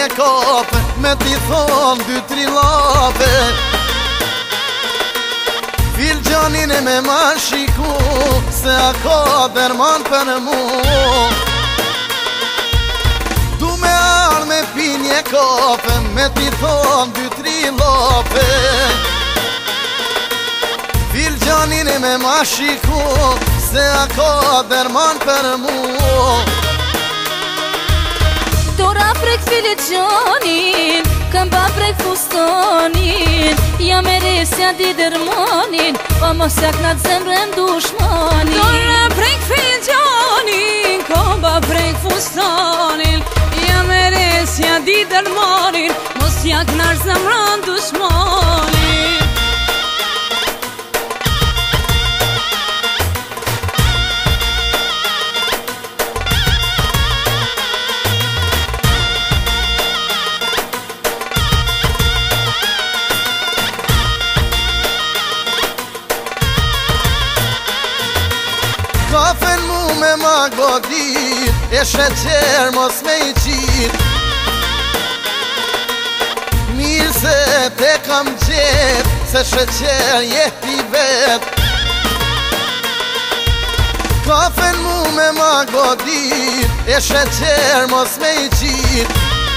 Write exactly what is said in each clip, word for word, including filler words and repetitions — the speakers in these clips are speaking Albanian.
një kape, me t'i thonë dy tri lape. Filxhanin e me ma shiku, se a ka derman për mu. Du me arë me pi një kape, me t'i thonë dy tri lape. Filxhanin e me ma shiku, se a ka derman për mu. Dora prek filxhanin, këmba prek fustonin, ja meresja di dërmonin, pa mos jak na zemrën dushmanin. Dora prek filxhanin, këmba prek fustonin, ja meresja di dërmonin, mos jak na zemrën dushmanin. Kafen mu me ma godit, e sheqer mos me i qit. Mirë se te kam gjet, se sheqer jeti vet. Kafen mu me ma godit, e sheqer mos me i qit.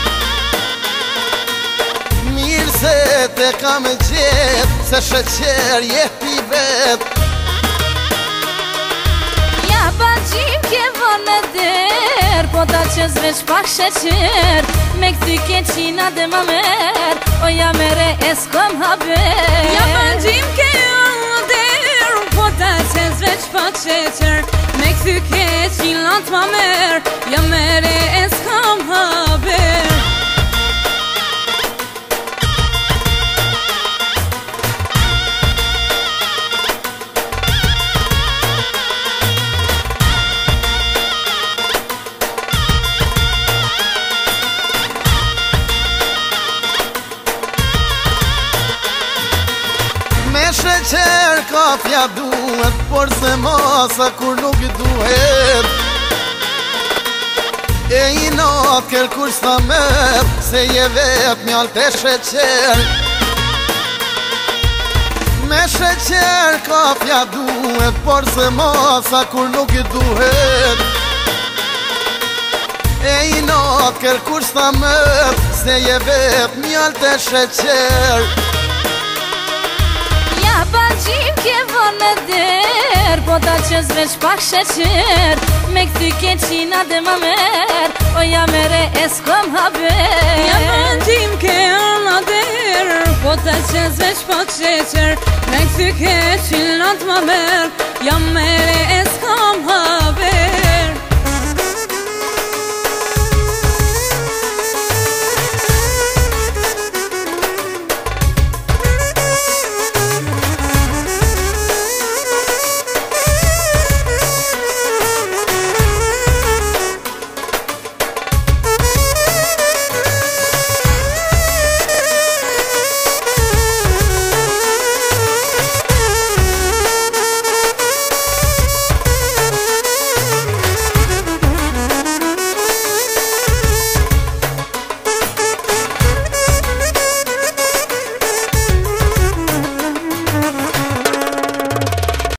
Mirë se te kam gjet, se sheqer jeti vet. Bacim ke von me der, po ta qes veç pak sheqer, me këty ke qina dhe ma mer, o ja mere e s'kom haber. Ja bacim ke von me der, po ta qes veç pak sheqer, me këty ke qina dhe ma mer, ja mere e s'kom haber. Me sheqer kafja duhet, por se masa kur nuk duhet. E i nat kër kur s'ta mer, se je vet mjall të sheqer. Me sheqer kafja duhet, por se masa kur nuk duhet. E i nat kër kur s'ta mer, se je vet mjall të sheqer. Bacim ke von me der, po ta qes veç pak sheqer, me këty ke qina dhe ma mer, o ja mere e s'kom haber. Ja bacim ke von me der, po ta qes veç pak sheqer, me këty ke qina dhe ma mer, ja mere